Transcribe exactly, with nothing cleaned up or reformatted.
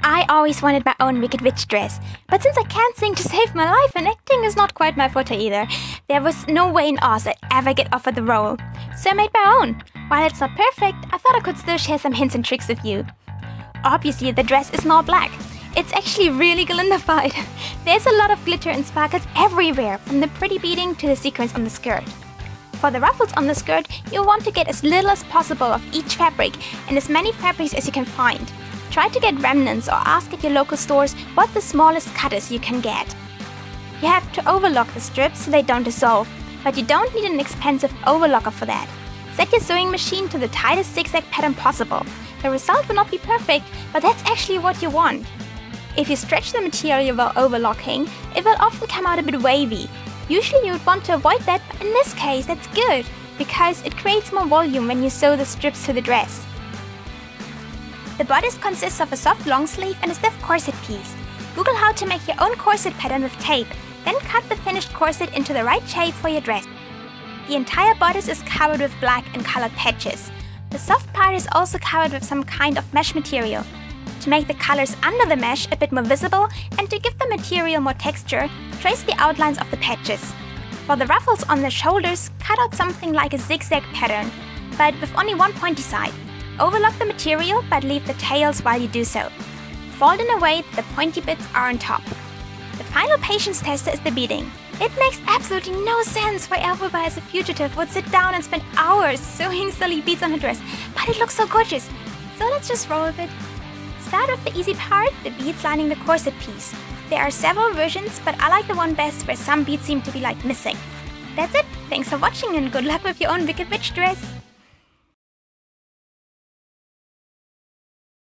I always wanted my own Wicked Witch dress, but since I can't sing to save my life and acting is not quite my forte either, there was no way in Oz I'd ever get offered the role. So I made my own. While it's not perfect, I thought I could still share some hints and tricks with you. Obviously, the dress is not black. It's actually really glindified. There's a lot of glitter and sparkles everywhere, from the pretty beading to the sequins on the skirt. For the ruffles on the skirt, you'll want to get as little as possible of each fabric and as many fabrics as you can find. Try to get remnants or ask at your local stores what the smallest cut is you can get. You have to overlock the strips so they don't dissolve, but you don't need an expensive overlocker for that. Set your sewing machine to the tightest zigzag pattern possible. The result will not be perfect, but that's actually what you want. If you stretch the material while overlocking, it will often come out a bit wavy. Usually you would want to avoid that, but in this case that's good, because it creates more volume when you sew the strips to the dress. The bodice consists of a soft long sleeve and a stiff corset piece. Google how to make your own corset pattern with tape, then cut the finished corset into the right shape for your dress. The entire bodice is covered with black and colored patches. The soft part is also covered with some kind of mesh material. To make the colors under the mesh a bit more visible and to give the material more texture, trace the outlines of the patches. For the ruffles on the shoulders, cut out something like a zigzag pattern, but with only one pointy side. Overlock the material, but leave the tails while you do so. Fold in a way that the pointy bits are on top. The final patience tester is the beading. It makes absolutely no sense why Elphaba as a fugitive would sit down and spend hours sewing silly beads on her dress, but it looks so gorgeous. So let's just roll with it. Start with the easy part, the beads lining the corset piece. There are several versions, but I like the one best where some beads seem to be like missing. That's it, thanks for watching and good luck with your own Wicked Witch dress!